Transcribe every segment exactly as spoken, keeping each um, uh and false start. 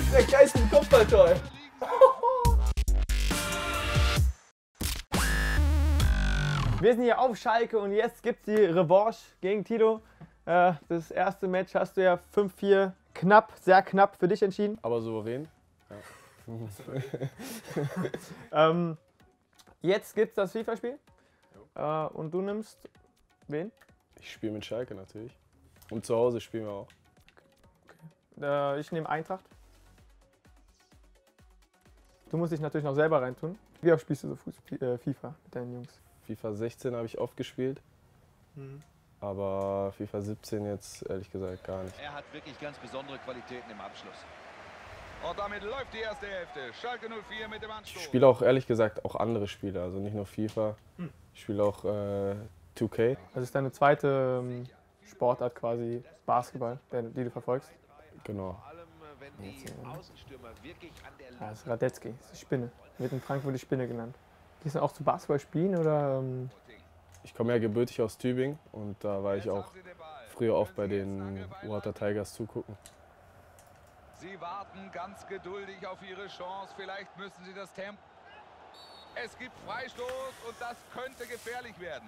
Der geilste Kopfballtor. Wir sind hier auf Schalke und jetzt gibt es die Revanche gegen Tito. Äh, das erste Match hast du ja fünf vier knapp, sehr knapp für dich entschieden. Aber souverän. Ja. ähm, jetzt gibt es das FIFA-Spiel. Äh, und du nimmst wen? Ich spiele mit Schalke natürlich. Und zu Hause spielen wir auch. Okay. Äh, ich nehme Eintracht. Du musst dich natürlich noch selber reintun. Wie oft spielst du so Fuß äh, FIFA mit deinen Jungs? FIFA sechzehn habe ich oft gespielt. Mhm. Aber FIFA siebzehn jetzt ehrlich gesagt gar nicht. Er hat wirklich ganz besondere Qualitäten im Abschluss. Und damit läuft die erste Hälfte. Schalke null vier mit dem Anstoß. Ich spiele auch ehrlich gesagt auch andere Spiele, also nicht nur FIFA. Hm. Ich spiele auch äh, zwei K. Das ist deine zweite ähm, Sportart quasi, Basketball, die du verfolgst? Genau. Ja, das ist Radetzky, das ist die Spinne. Wird in Frankfurt die Spinne genannt. Gehst du auch zu Basketball spielen oder? Ähm Ich komme ja gebürtig aus Tübingen und da war ich auch früher oft bei den Water Tigers zugucken. Sie warten ganz geduldig auf ihre Chance. Vielleicht müssen sie das Tempo. Es gibt Freistoß und das könnte gefährlich werden.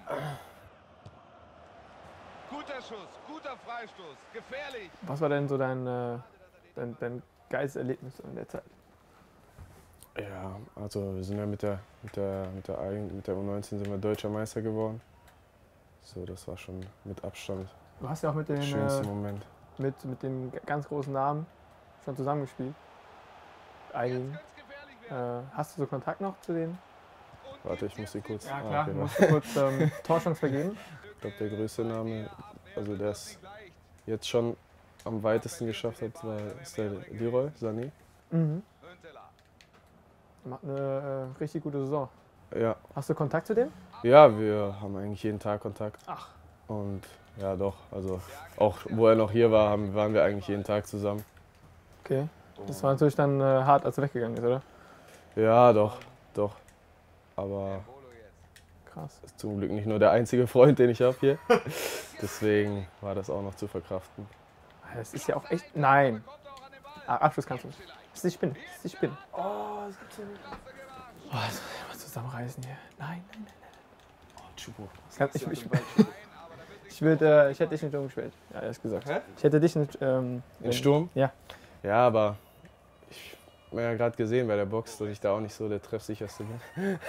Guter Schuss, guter Freistoß, gefährlich. Was war denn so dein, äh, dein, dein geiles Erlebnis in der Zeit? Ja, also wir sind ja mit der, mit der, mit der, mit der U neunzehn sind wir Deutscher Meister geworden. So, das war schon mit Abstand Du hast ja auch mit den, der schönste äh, Moment. Mit, mit den ganz großen Namen schon zusammengespielt. Einigen. Äh, hast du so Kontakt noch zu denen? Warte, ich muss sie kurz... Ja klar, ah, okay, du musst du kurz ähm, Torchance vergeben. Ich glaube, der größte Name, also der es jetzt schon am weitesten geschafft hat, war, ist der Leroy Sané. Mhm. Macht eine äh, richtig gute Saison. Ja. Hast du Kontakt zu dem? Ja, wir haben eigentlich jeden Tag Kontakt. Ach. Und ja, doch. Also auch wo er noch hier war, haben, waren wir eigentlich jeden Tag zusammen. Okay. Das war natürlich dann äh, hart, als er weggegangen ist, oder? Ja, doch, doch. Aber krass. Ist zum Glück nicht nur der einzige Freund, den ich habe hier. Deswegen war das auch noch zu verkraften. Das ist ja auch echt. Nein. Ah, Abschluss kannst du nicht. Das ist die Spinne. Das ist die Spinne. Oh, das gibt's ja nicht. Oh, das muss ich mal zusammenreißen hier. Nein, nein, nein, nein. Oh, Chupo. Ich, ich, ich, würd, äh, ich hätte dich in Sturm gespielt. Ja, ehrlich gesagt. Hä? Ich hätte dich in, ähm, in Sturm? Ja. Ja, aber ich habe ja gerade gesehen bei der Box, dass ich da auch nicht so der treffsicherste bin.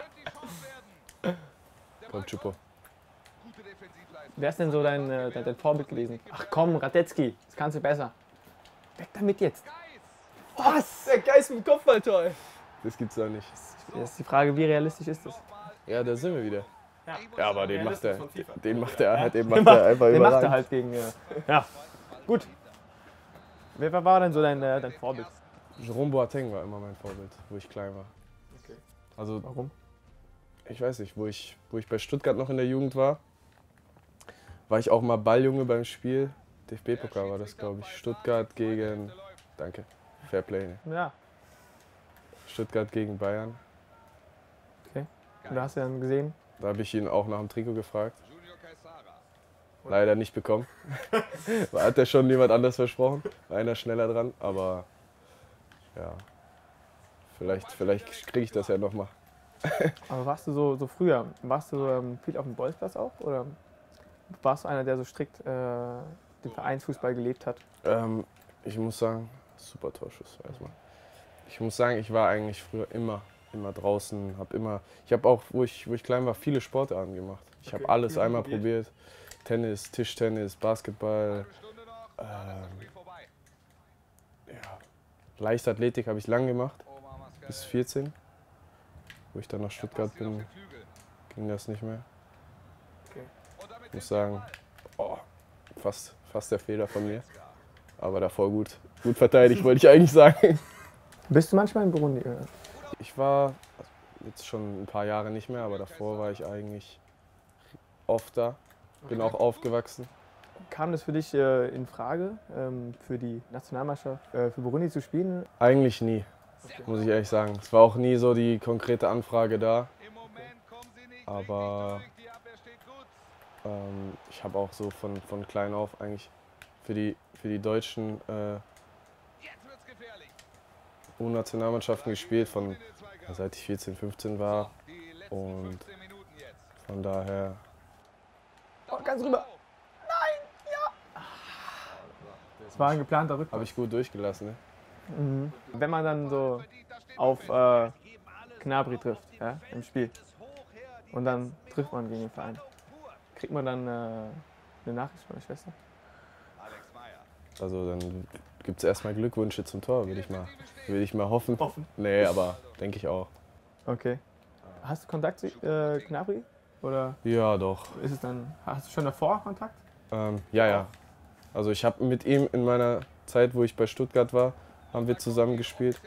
Komm, Chupo. Wer ist denn so dein, äh, dein, dein Vorbild gewesen? Ach komm, Radetzky, das kannst du besser. Weg damit jetzt. Was? Der Geist mit dem Kopfballtor. Das gibt's doch nicht. Das ist die Frage, wie realistisch ist das? Ja, da sind wir wieder. Ja, ja aber den macht er, den macht er, ja. den macht er einfach den überragend. macht er halt gegen. Äh, ja, gut. Wer war denn so dein, äh, dein Vorbild? Jerome Boateng war immer mein Vorbild, wo ich klein war. Okay. Also, warum? Ich weiß nicht, wo ich, wo ich bei Stuttgart noch in der Jugend war, war ich auch mal Balljunge beim Spiel. D F B-Pokal war das, glaube ich. Stuttgart gegen, danke, Fairplay. Ne? Ja. Stuttgart gegen Bayern. Okay. Und da hast du dann gesehen? Da habe ich ihn auch nach dem Trikot gefragt. Leider nicht bekommen. Hat er schon jemand anders versprochen. War einer schneller dran, aber ja, vielleicht, vielleicht kriege ich das ja nochmal. Aber warst du so, so früher, warst du ähm, viel auf dem Bolzplatz auch? Oder warst du einer, der so strikt äh, den Vereinsfußball gelebt hat? Ähm, ich muss sagen, super Torschuss erstmal. Ich muss sagen, ich war eigentlich früher immer, immer draußen. Hab immer, ich habe auch, wo ich, wo ich klein war, viele Sportarten gemacht. Ich okay. habe alles einmal probiert. Tennis, Tischtennis, Basketball. Ähm, ja. Leichtathletik habe ich lang gemacht, bis vierzehn. Wo ich dann nach Stuttgart bin, ging das nicht mehr. Ich muss sagen, oh, fast, fast der Fehler von mir. Aber davor gut, gut verteidigt, wollte ich eigentlich sagen. Bist du manchmal in Burundi? Ich war jetzt schon ein paar Jahre nicht mehr, aber davor war ich eigentlich oft da. Bin auch aufgewachsen. Kam das für dich äh, in Frage, ähm, für die Nationalmannschaft, äh, für Burundi zu spielen? Eigentlich nie, okay. Muss ich ehrlich sagen. Es war auch nie so die konkrete Anfrage da. Aber ähm, ich habe auch so von, von klein auf eigentlich für die, für die Deutschen äh, U-Nationalmannschaften gespielt, von, seit ich vierzehn, fünfzehn war. Und von daher... Oh, ganz rüber. Nein, ja. Das war ein geplanter Rückpass. Habe ich gut durchgelassen, ne? Mhm. Wenn man dann so auf äh, Gnabry trifft, ja, im Spiel, und dann trifft man gegen den Verein, kriegt man dann äh, eine Nachricht von der Schwester? Also dann gibt es erstmal Glückwünsche zum Tor, würde ich mal, würde ich mal hoffen. Hoffen? Nee, aber denke ich auch. Okay. Hast du Kontakt zu äh, Gnabry? Oder Ja, doch. ist es dann, hast du schon davor Kontakt? Ähm, ja, ja. Also ich habe mit ihm in meiner Zeit, wo ich bei Stuttgart war, haben wir zusammen gespielt.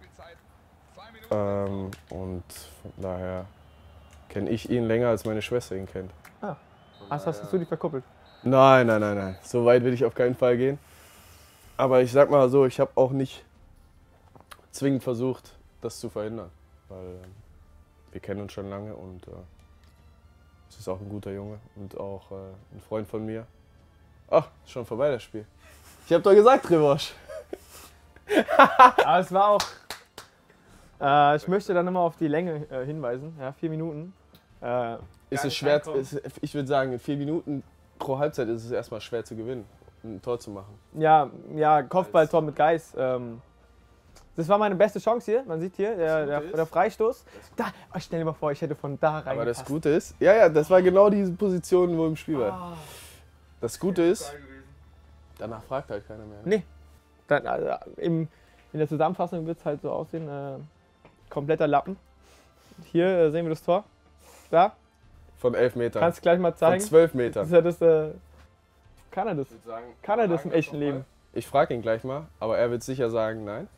Ähm, und von daher kenne ich ihn länger, als meine Schwester ihn kennt. Ah, hast, hast du dich verkuppelt? Nein, nein, nein, nein. So weit will ich auf keinen Fall gehen. Aber ich sag mal so, ich habe auch nicht zwingend versucht, das zu verhindern. Weil äh, wir kennen uns schon lange und äh, es ist auch ein guter Junge und auch äh, ein Freund von mir. Ach, ist schon vorbei das Spiel. Ich habe doch gesagt, Trevosch. Aber es war auch. Äh, ich möchte dann immer auf die Länge äh, hinweisen. Ja, vier Minuten. Äh, Ist es schwer, ist, ich würde sagen, in vier Minuten pro Halbzeit ist es erstmal schwer zu gewinnen, ein Tor zu machen. Ja, ja, Kopfballtor mit Geis. Ähm, das war meine beste Chance hier. Man sieht hier, der, der, der Freistoß. Da, oh, stell dir mal vor, ich hätte von da rein. Aber das Gute ist, ja, ja, das war genau diese Position, wo im Spiel war. Ah. Das Gute ist, danach fragt halt keiner mehr. Ne? Nee. Dann, also, im, in der Zusammenfassung wird es halt so aussehen, äh, kompletter Lappen. Hier äh, sehen wir das Tor. Da, Von elf Metern. kannst du gleich mal Von zeigen. zwölf Das Metern. ist ja das, äh, kann er das? Sagen, Kann er das im echten Leben? Ich frage ihn gleich mal, aber er wird sicher sagen, nein.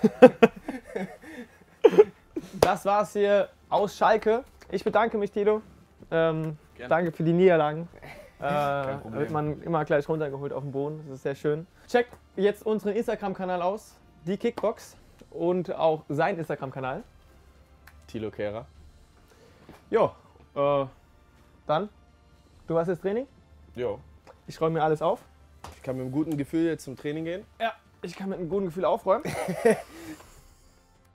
Das war's hier aus Schalke. Ich bedanke mich, Tilo. Ähm, danke für die Niederlagen. Äh, da wird man immer gleich runtergeholt auf den Boden. Das ist sehr schön. Checkt jetzt unseren Instagram-Kanal aus, die Kickbox, und auch seinen Instagram-Kanal. Thilo Kehrer. Jo, äh, dann, du hast jetzt Training. Jo. Ich räume mir alles auf. Ich kann mit einem guten Gefühl jetzt zum Training gehen. Ja, ich kann mit einem guten Gefühl aufräumen.